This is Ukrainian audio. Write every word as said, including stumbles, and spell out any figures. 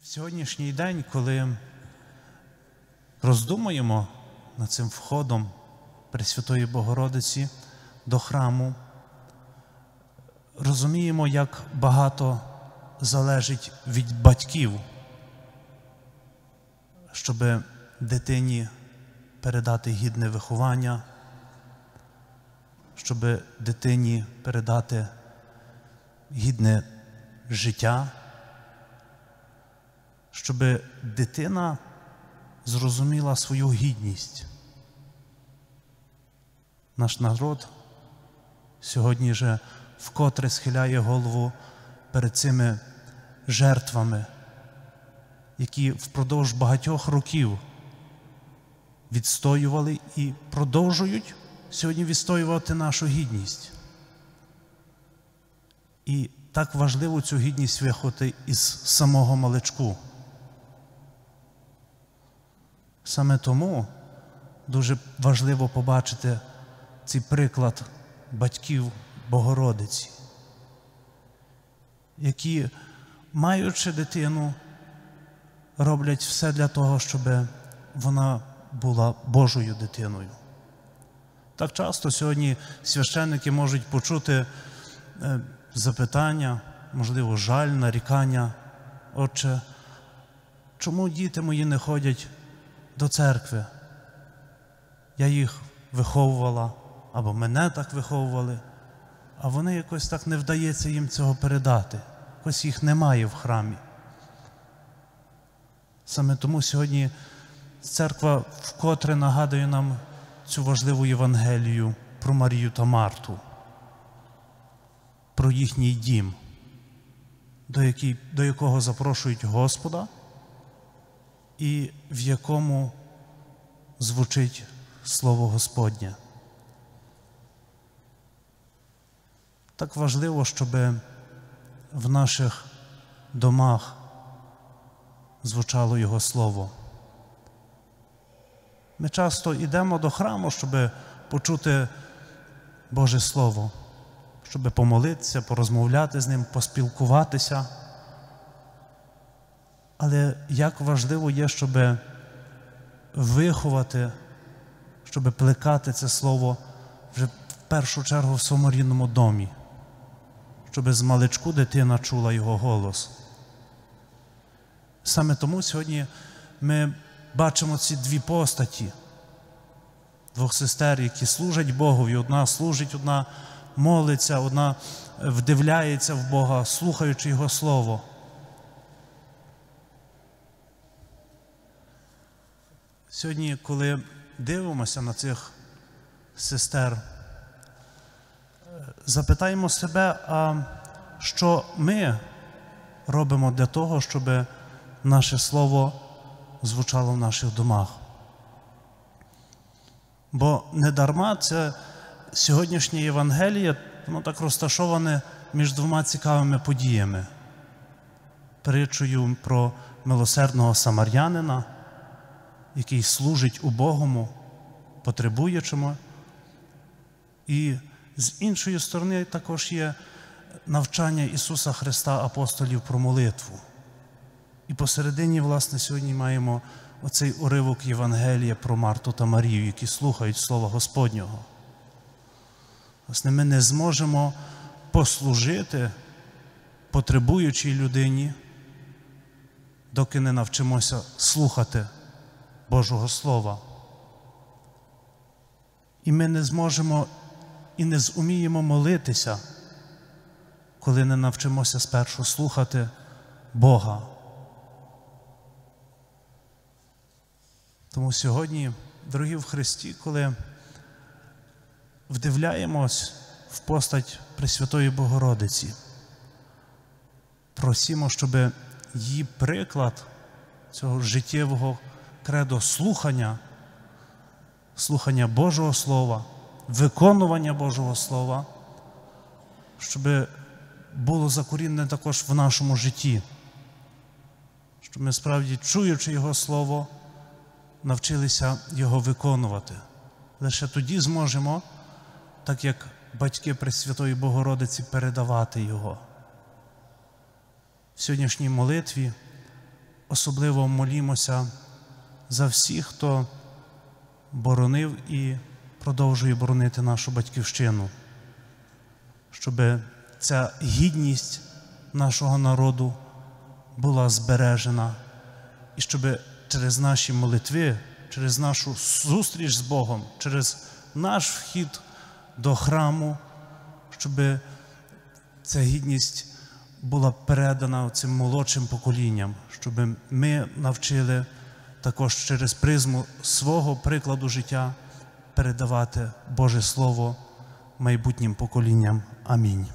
В сьогоднішній день, коли роздумуємо над цим входом Пресвятої Богородиці до храму, розуміємо, як багато залежить від батьків, щоб дитині передати гідне виховання, щоб дитині передати гідне життя, щоб дитина зрозуміла свою гідність. Наш народ сьогодні же вкотре схиляє голову перед цими жертвами, які впродовж багатьох років відстоювали і продовжують сьогодні відстоювати нашу гідність. І так важливо цю гідність виховати із самого маличку. Саме тому дуже важливо побачити цей приклад батьків Богородиці, які, маючи дитину, роблять все для того, щоб вона була Божою дитиною. Так часто сьогодні священники можуть почути запитання, можливо, жаль, нарікання: «Отче, чому діти мої не ходять до церкви? Я їх виховувала, або мене так виховували, а вони якось так не вдається їм цього передати. Якось їх немає в храмі». Саме тому сьогодні церква вкотре нагадує нам цю важливу Євангелію про Марію та Марту, про їхній дім, до, який, до якого запрошують Господа і в якому звучить Слово Господнє. Так важливо, щоб в наших домах звучало Його Слово. Ми часто йдемо до храму, щоб почути Боже Слово, щоб помолитися, порозмовляти з Ним, поспілкуватися. Але як важливо є, щоб виховати, щоб плекати це Слово вже в першу чергу в своєму рідному домі, щоб з маличку дитина чула Його голос. Саме тому сьогодні ми бачимо ці дві постаті двох сестер, які служать Богові. Одна служить, одна молиться, одна вдивляється в Бога, слухаючи Його Слово. Сьогодні, коли дивимося на цих сестер, запитаємо себе, а що ми робимо для того, щоб наше Слово звучало в наших домах? Бо недарма це сьогоднішнє Євангеліє, воно так розташоване між двома цікавими подіями. Притчею про милосердного самарянина, який служить убогому, потребуючому. І з іншої сторони також є навчання Ісуса Христа апостолів про молитву. І посередині, власне, сьогодні маємо оцей уривок Євангелія про Марту та Марію, які слухають Слова Господнього. Власне, ми не зможемо послужити потребуючій людині, доки не навчимося слухати Божого Слова. І ми не зможемо і не зуміємо молитися, коли не навчимося спершу слухати Бога. Тому сьогодні, дорогі в Христі, коли вдивляємось в постать Пресвятої Богородиці, просимо, щоб її приклад цього життєвого кредо слухання, слухання Божого Слова, виконування Божого Слова, щоб було закорінене також в нашому житті, щоб ми справді, чуючи Його Слово, навчилися його виконувати. Лише тоді зможемо, так як батьки Пресвятої Богородиці, передавати його. В сьогоднішній молитві особливо молімося за всіх, хто боронив і продовжує боронити нашу батьківщину, щоб ця гідність нашого народу була збережена, і щоб через наші молитви, через нашу зустріч з Богом, через наш вхід до храму, щоб ця гідність була передана цим молодшим поколінням, щоб ми навчили також через призму свого прикладу життя передавати Боже Слово майбутнім поколінням. Амінь.